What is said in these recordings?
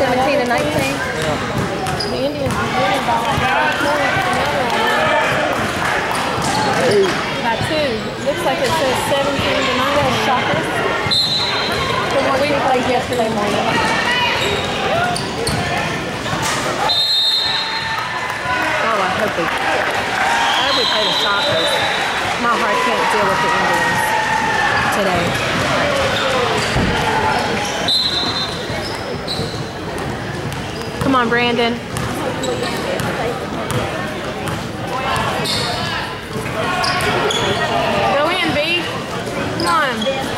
17 and 19. The Indians are winning by 5 points. By 2. Looks like it says 17 to 9. Shockers. The one we played yesterday morning. Oh, I hope we play the Shockers. My heart can't deal with the Indians today. Come on, Brandon. Go in, B. Come on.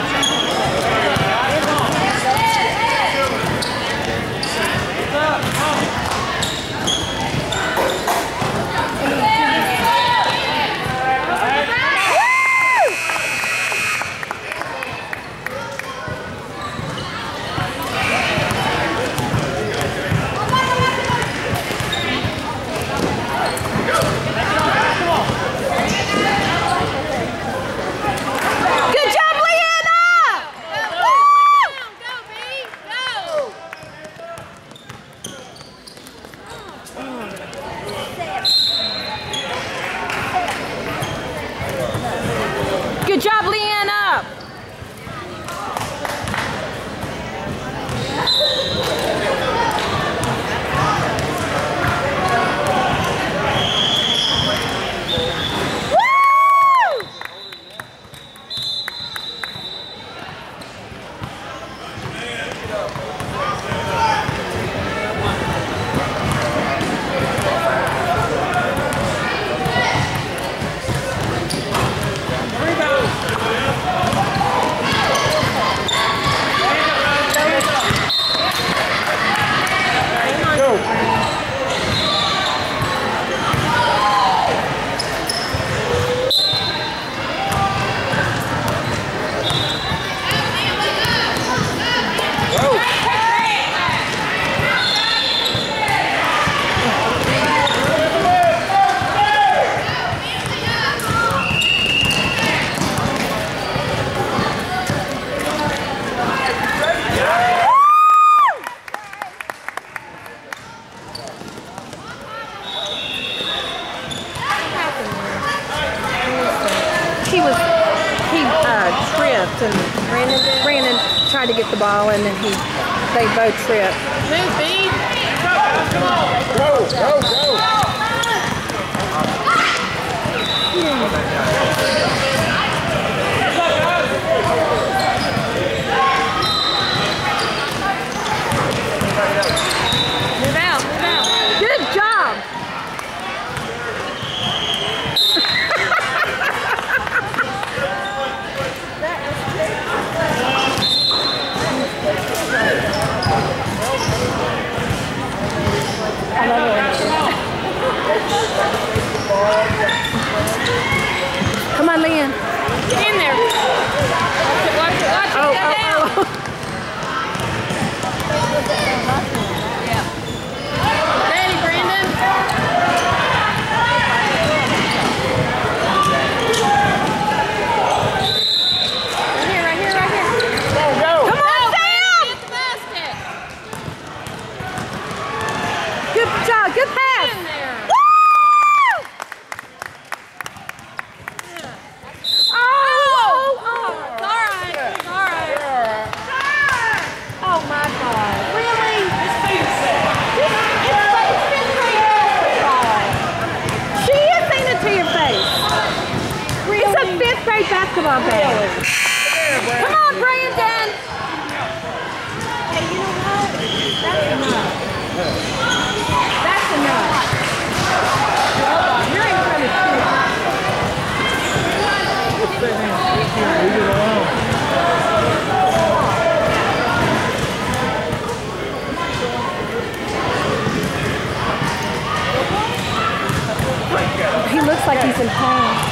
Good job, Leanna! Tripped and Brandon tried to get the ball and then they both tripped. Move, B. Come on. Go, go, go. Move out, move out. Good job. Come on, Leanne. Get in there. Watch it, watch it, watch it. Oh, Go down. oh. Yeah. Ready, Brandon? Right here, right here, right here. Go, go. Come on, Sam! Get the basket. Good job, good pass. In there. Woo! Oh! It's all right. It's all right. Oh my God! Really? She is saying it to your face. It's a 5th grade basketball game. Come on, Brandon. Hey, you know what? That's enough. That's enough. You're in front of Leave it alone. He looks like he's in pain.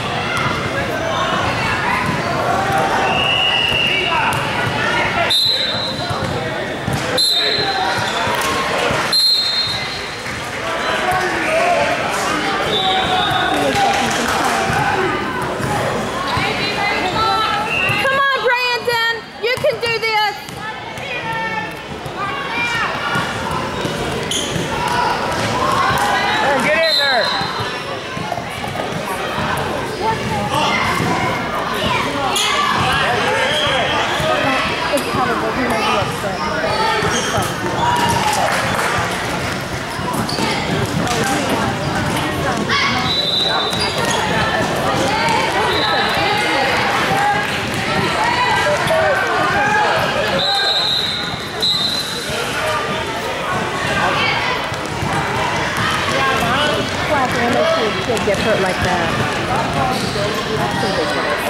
Come on, Brandon! You can do this! have when they see a kid get hurt like that. That's ridiculous.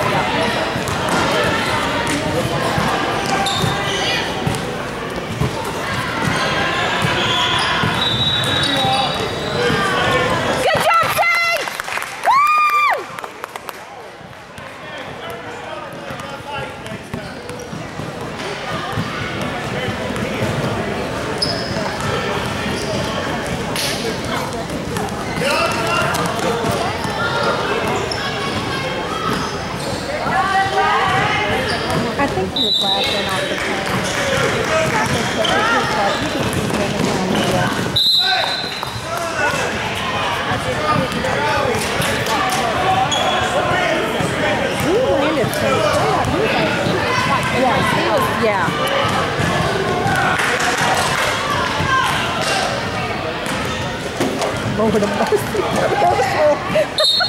Good job, Tate! Woo! I think he was laughing off the phone. I think that he thought you could see him around the He landed straight up. He was like, yeah, he was, yeah. Lord of mercy.